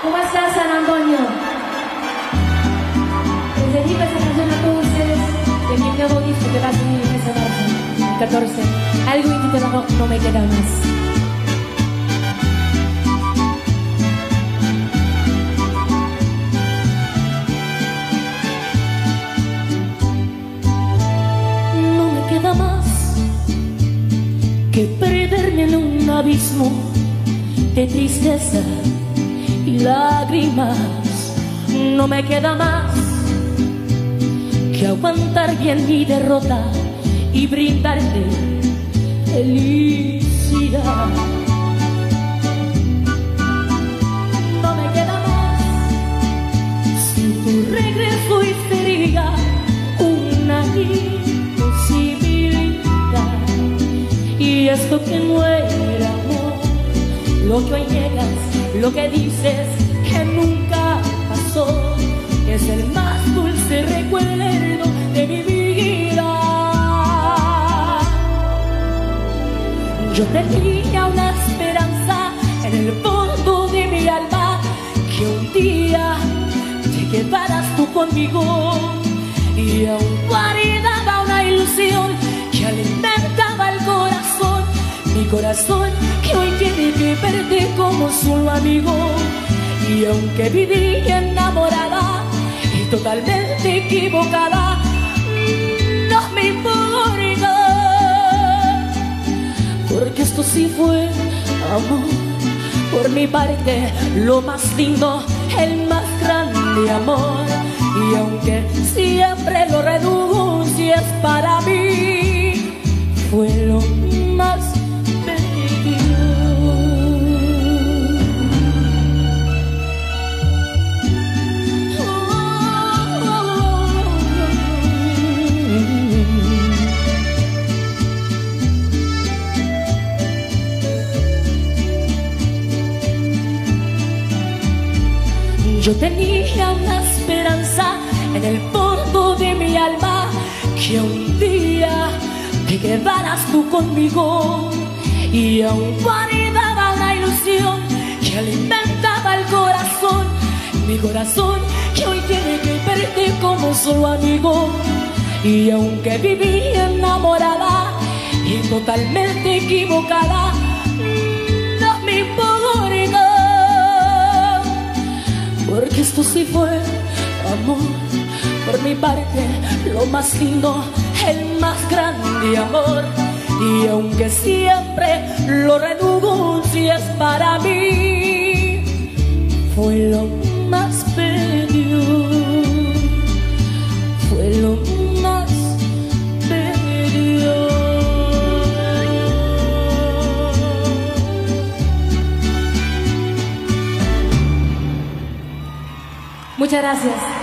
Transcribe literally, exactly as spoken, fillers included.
¿Cómo estás, San Antonio? Les dedico esta canción a todos ustedes de mi nuevo disco que va a salir en ese marzo, el catorce. Algo intitulado No me queda más. No me queda más que perderme en un abismo de tristeza y lágrimas. No me queda más que aguantar bien mi derrota y brindarte felicidad. No me queda más, sin tu regreso y sería una imposibilidad. Y esto que no era amor, lo que hoy niegas, lo que dices que nunca pasó, es el más dulce recuerdo de mi vida. Yo tenía una esperanza en el fondo de mi alma, que un día te quedaras tú conmigo, y aún guardaba una ilusión que alimentaba el corazón, mi corazón que hoy tiene que verte como solo amigo. Y aunque viví enamorada y totalmente equivocada, no me importa, porque esto sí fue amor. Por mi parte, lo más lindo, el más grande amor. Y aunque siempre lo renuncies, para mí fue lo más bello. Yo tenía una esperanza en el fondo de mi alma, que un día te quedaras tú conmigo, y aún guardaba una ilusión que alimentaba el corazón, mi corazón que hoy tiene que verte como solo amigo. Y aunque viví enamorada y totalmente equivocada, no me importa, porque esto sí fue amor. Por mi parte, lo más lindo, el más grande amor. Y aunque siempre lo renuncies, para mí fue lo más bello, fue lo más bello. Muchas gracias.